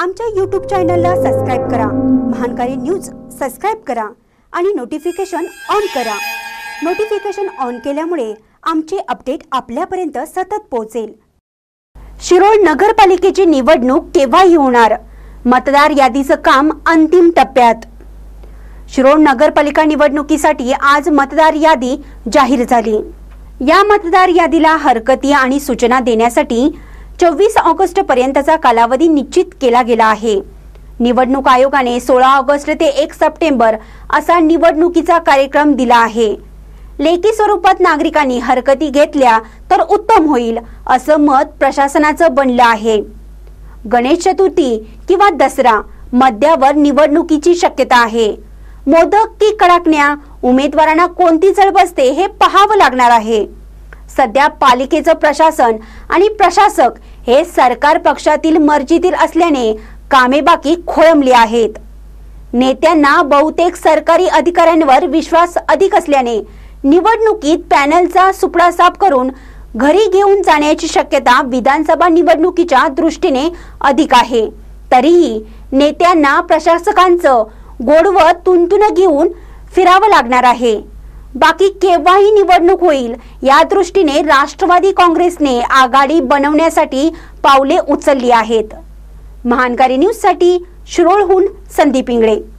आमच्या YouTube चॅनलला subscribe करा, महानकारी न्यूज सबस्क्राइब करा आणि नोटिफिकेशन ऑन करा। नोटिफिकेशन ऑन केल्यामुळे आमचे अपडेट आपल्यापर्यंत सतत पोहोचेल। शिरोळ नगरपालिकेची निवडणूक केव्हा होणार? मतदार यादीचं काम अंतिम टप्प्यात। शिरोळ नगरपालिका निवडणुकीसाठी आज मतदार यादी जाहीर झाली। या मतदार यादीला हरकती आणि सूचना देण्यासाठी 24 ऑगस्ट पर्यंतचा कालावधी निश्चित केला गेला आहे। निवडणूक आयोगाने 16 ऑगस्ट ते 1 सप्टेंबर असा निवडणुकीचा कार्यक्रम दिला आहे। लेखी स्वरूपात नागरिकांनी हरकती घेतल्या तर उत्तम होईल असं मत प्रशासनाचं बनलं आहे। गणेश चतुर्थी किंवा दसरा मध्यावर निवडणुकीची शक्यता आहे। मोदक की कडाकण्या, उमेदवारांना कोणती चढ बसते हे पाहावं लागणार आहे। सध्या पालिकेचं प्रशासन आणि प्रशासक हे सरकार पक्षातील मर्जीतील असल्याने कामे बाकी खोळंबली आहेत। नेत्यांना बहुतेक सरकारी अधिकाऱ्यांवर विश्वास अधिक असल्याने निवडणुकीत पॅनलचा सुपडा साफ करून घरी घेऊन जाण्याची शक्यता विधानसभा निवडणुकीच्या दृष्टीने अधिक आहे। तरीही नेत्यांना प्रशासकांचं गोडवं तुंतुन घेऊन फिरावं लागणार आहे। बाकी केव्हाही निवडणूक होईल या दृष्टीने राष्ट्रवादी काँग्रेसने आघाडी बनवण्यासाठी पावले उचलली आहेत। महानकारी न्यूज साठी शिरोळहून संदीप इंगळे।